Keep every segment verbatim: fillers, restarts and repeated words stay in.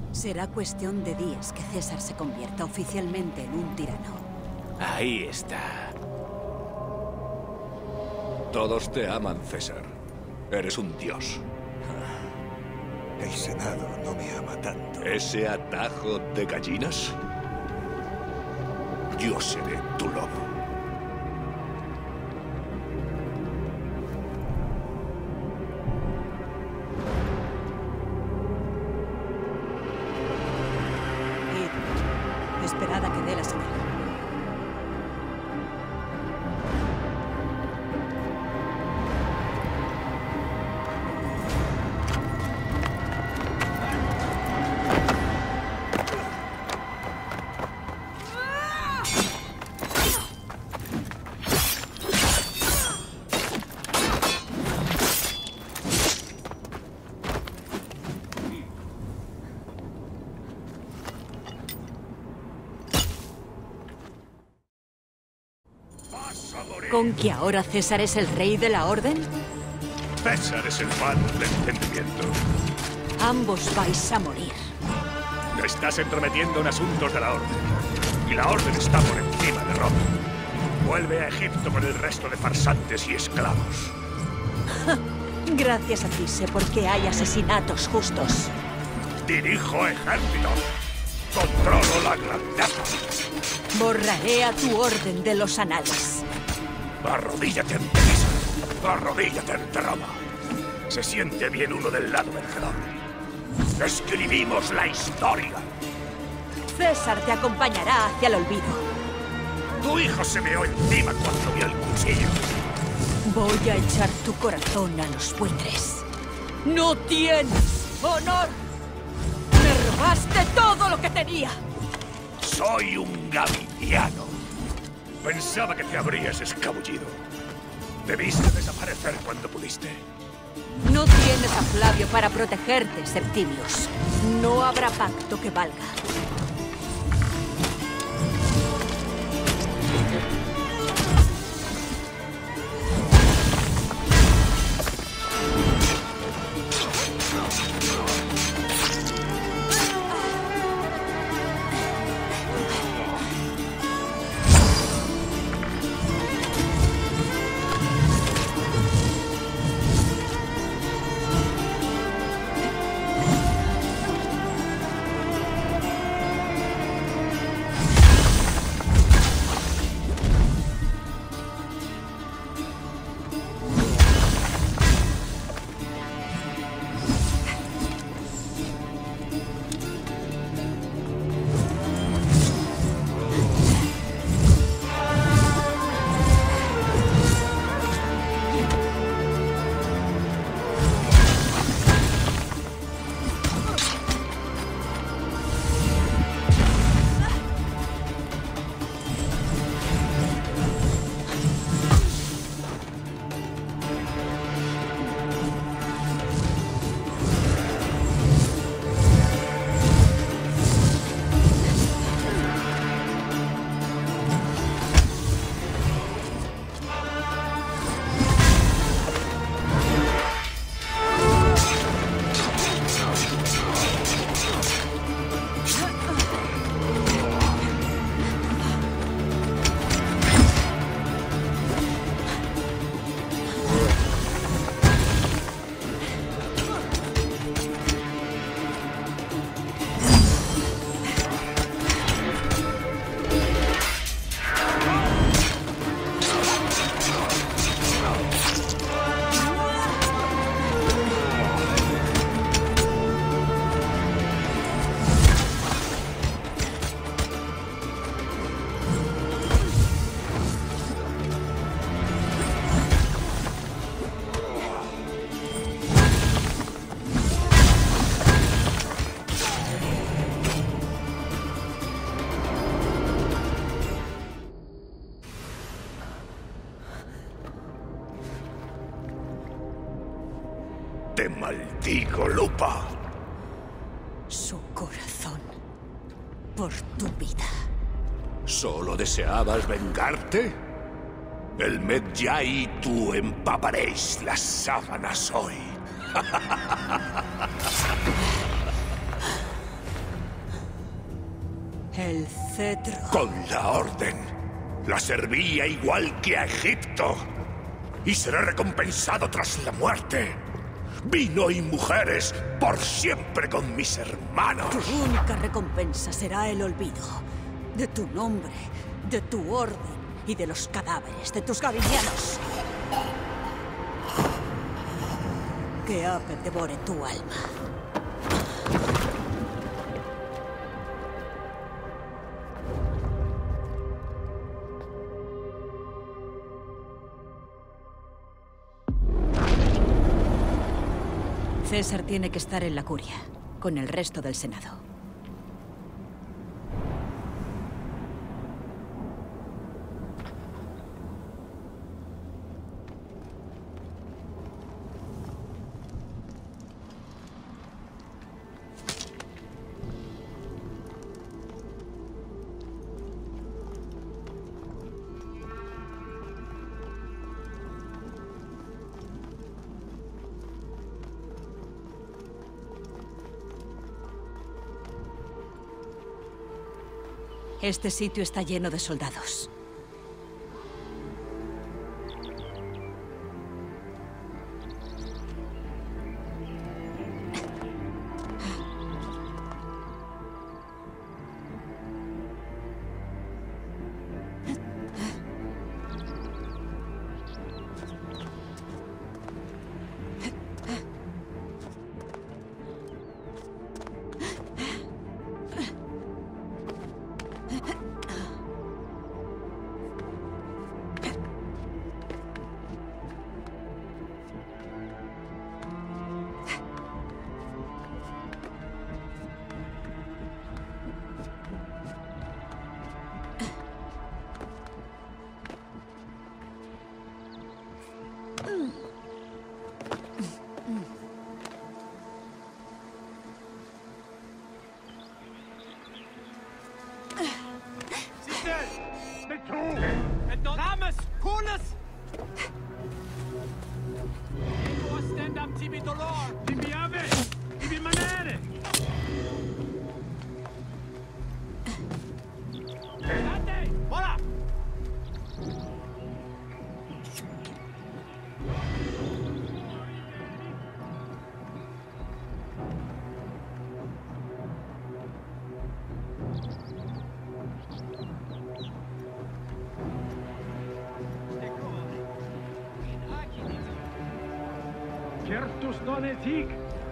Será cuestión de días que César se convierta oficialmente en un tirano. Ahí está. Todos te aman, César. Eres un dios. El Senado no me ama tanto. ¿Ese atajo de gallinas? Yo seré tu lobo. Id, esperad a que dé la señal. ¿Con que ahora César es el rey de la Orden? César es el padre del entendimiento. Ambos vais a morir. Te estás entrometiendo en asuntos de la Orden. Y la Orden está por encima de Roma. Vuelve a Egipto con el resto de farsantes y esclavos. Gracias a ti sé por qué hay asesinatos justos. Dirijo ejército. Controlo la grandeza. Borraré a tu orden de los anales. Arrodíllate ante César. Arrodíllate ante Roma. Se siente bien uno del lado vencedor. Escribimos la historia. César te acompañará hacia el olvido. Tu hijo se meó encima cuando vio el cuchillo. Voy a echar tu corazón a los buitres. ¡No tienes honor! ¡Me robaste todo lo que tenía! Soy un gavidiano. Pensaba que te habrías escabullido. Debiste desaparecer cuando pudiste. No tienes a Flavio para protegerte, Septimius. No habrá pacto que valga. Te maldigo, Lupa. Su corazón. Por tu vida. ¿Solo deseabas vengarte? El Medjay y tú empaparéis las sábanas hoy. cetro. Con la orden. La servía igual que a Egipto. Y seré recompensado tras la muerte. Vino y mujeres por siempre con mis hermanos. Tu única recompensa será el olvido de tu nombre, de tu orden y de los cadáveres de tus gavillanos. Que Ape devore tu alma. César tiene que estar en la curia, con el resto del Senado. Este sitio está lleno de soldados. Certus non et hic.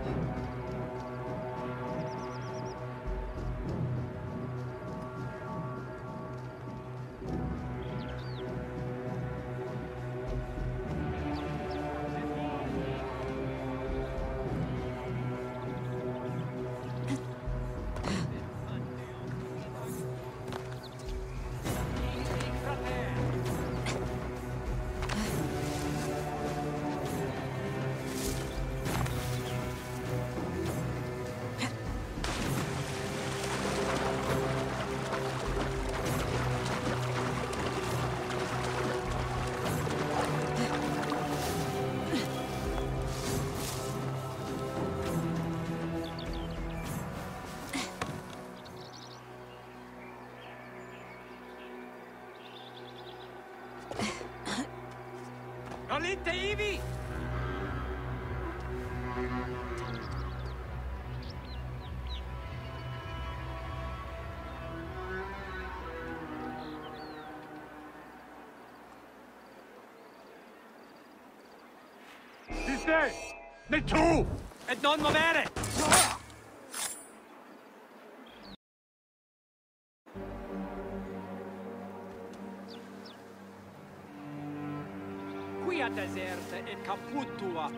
Olinte ivi! Siste! Ne tu! Et non movere! Quia deserte et caput tua.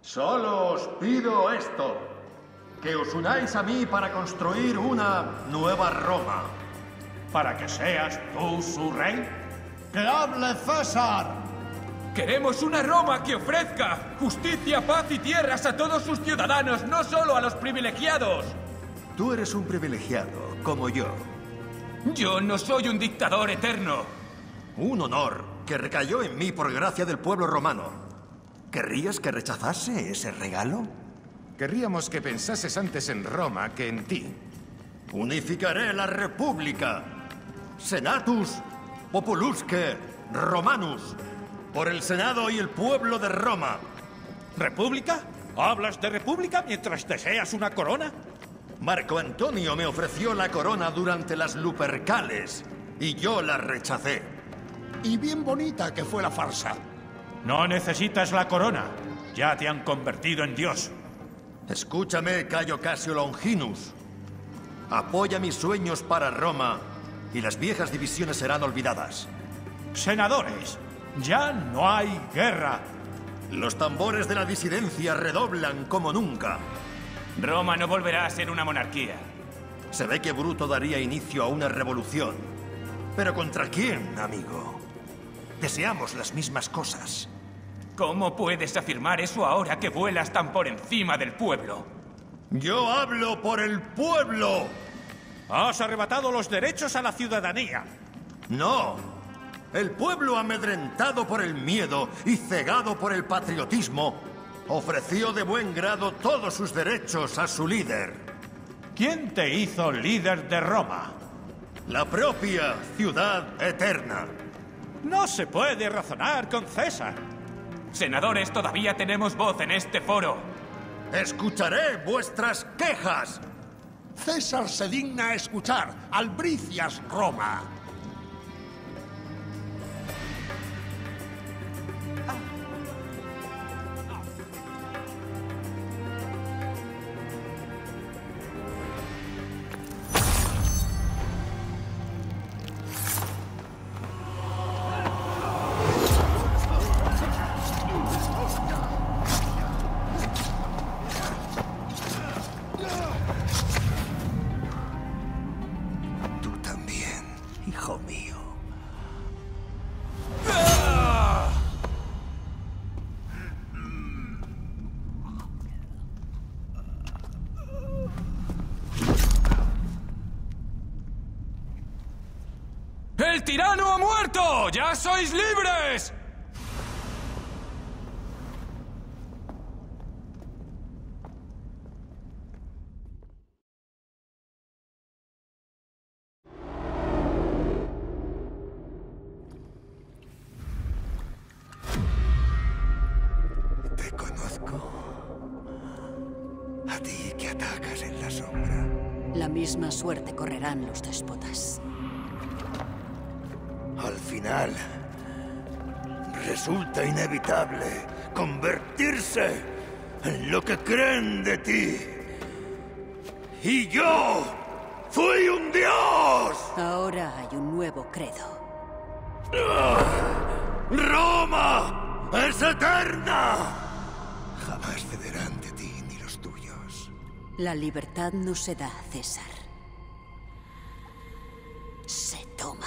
Solo os pido esto, que os unáis a mí para construir una nueva Roma. ¿Para que seas tú su rey? ¡Que hable César! Queremos una Roma que ofrezca justicia, paz y tierras a todos sus ciudadanos, no solo a los privilegiados. Tú eres un privilegiado, como yo. Yo no soy un dictador eterno. Un honor que recayó en mí por gracia del pueblo romano. ¿Querrías que rechazase ese regalo? Querríamos que pensases antes en Roma que en ti. Unificaré la República. Senatus Populusque Romanus. Por el Senado y el pueblo de Roma. ¿República? ¿Hablas de república mientras deseas una corona? Marco Antonio me ofreció la corona durante las Lupercales y yo la rechacé. Y bien bonita que fue la farsa. No necesitas la corona. Ya te han convertido en Dios. Escúchame, Cayo Casio Longinus. Apoya mis sueños para Roma y las viejas divisiones serán olvidadas. Senadores, ya no hay guerra. Los tambores de la disidencia redoblan como nunca. Roma no volverá a ser una monarquía. Se ve que Bruto daría inicio a una revolución. ¿Pero contra quién, amigo? Deseamos las mismas cosas. ¿Cómo puedes afirmar eso ahora que vuelas tan por encima del pueblo? ¡Yo hablo por el pueblo! Has arrebatado los derechos a la ciudadanía. No. El pueblo, amedrentado por el miedo y cegado por el patriotismo, ofreció de buen grado todos sus derechos a su líder. ¿Quién te hizo líder de Roma? La propia ciudad eterna. No se puede razonar con César. Senadores, todavía tenemos voz en este foro. Escucharé vuestras quejas. César se digna a escuchar. Albricias, Roma. Hijo mío. ¡El tirano ha muerto! ¡Ya sois libres! Te conozco. A ti que atacas en la sombra. La misma suerte correrán los déspotas. Al final, resulta inevitable convertirse en lo que creen de ti. Y yo fui un dios. Ahora hay un nuevo credo. ¡Roma es eterna! Jamás cederán de ti ni los tuyos. La libertad no se da, César. Se toma.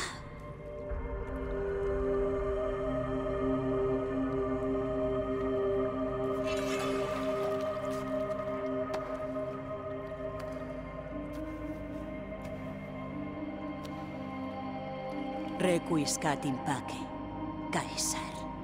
Requiescat in pace, Caesar.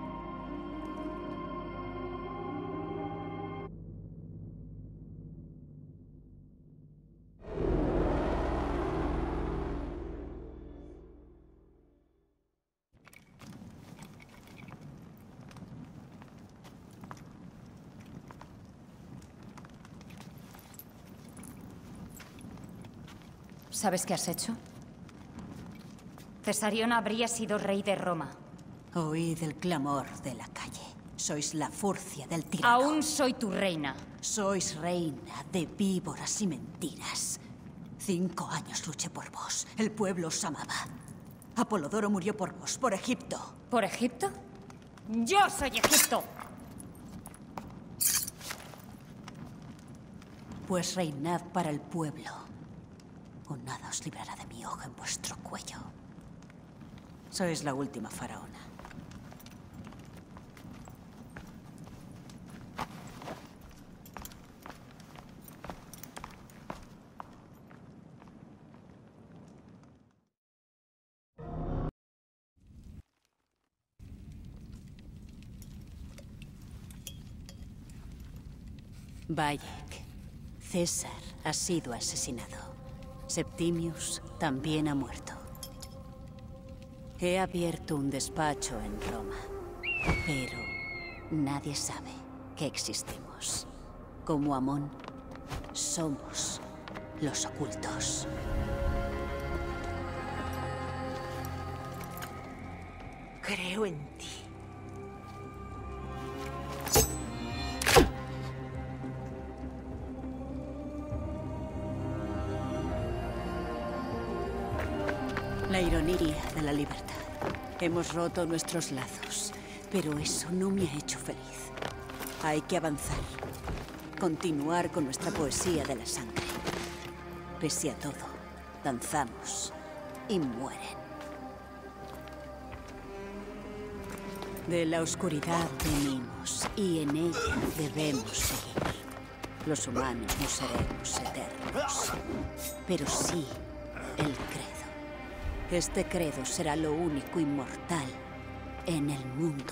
¿Sabes qué has hecho? Cesarión habría sido rey de Roma. Oíd el clamor de la calle. Sois la furcia del tirano. Aún soy tu reina. Sois reina de víboras y mentiras. Cinco años luché por vos. El pueblo os amaba. Apolodoro murió por vos, por Egipto. ¿Por Egipto? ¡Yo soy Egipto! Pues reinad para el pueblo, o nada os librará de mi hoja en vuestro cuello. Sois la última faraona. Bayek, César ha sido asesinado. Septimius también ha muerto. He abierto un despacho en Roma, pero nadie sabe que existimos. Como Amon, somos los ocultos. Creo en ti. La ironía de la libertad. Hemos roto nuestros lazos, pero eso no me ha hecho feliz. Hay que avanzar. Continuar con nuestra poesía de la sangre. Pese a todo, danzamos y mueren. De la oscuridad venimos y en ella debemos seguir. Los humanos no seremos eternos, pero sí el credo. Este credo será lo único inmortal en el mundo.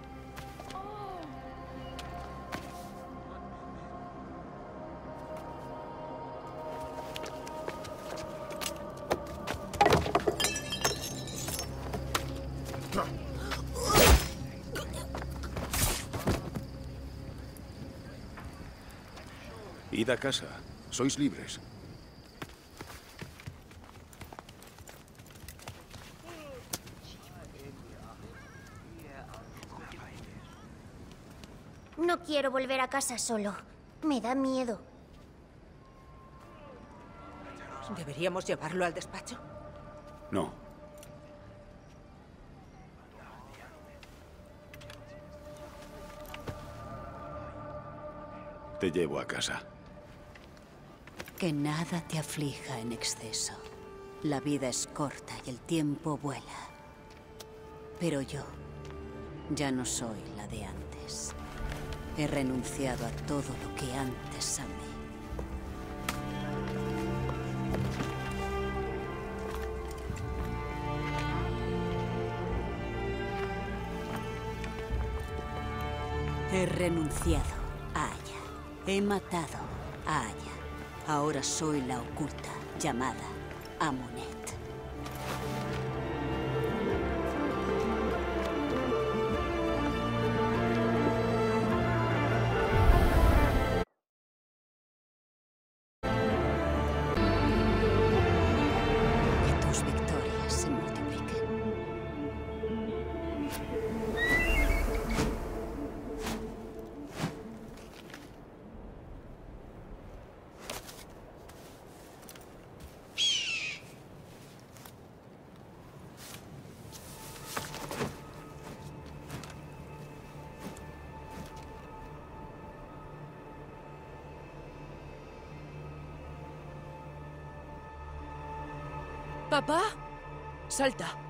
Id a casa. Sois libres. No quiero volver a casa solo. Me da miedo. ¿Deberíamos llevarlo al despacho? No. Te llevo a casa. Que nada te aflija en exceso. La vida es corta y el tiempo vuela. Pero yo ya no soy la de antes. He renunciado a todo lo que antes amé. He renunciado a Aya. He matado a Aya. Ahora soy la oculta, llamada Amunet. Que tus victorias se multipliquen. ¿Papá? Salta.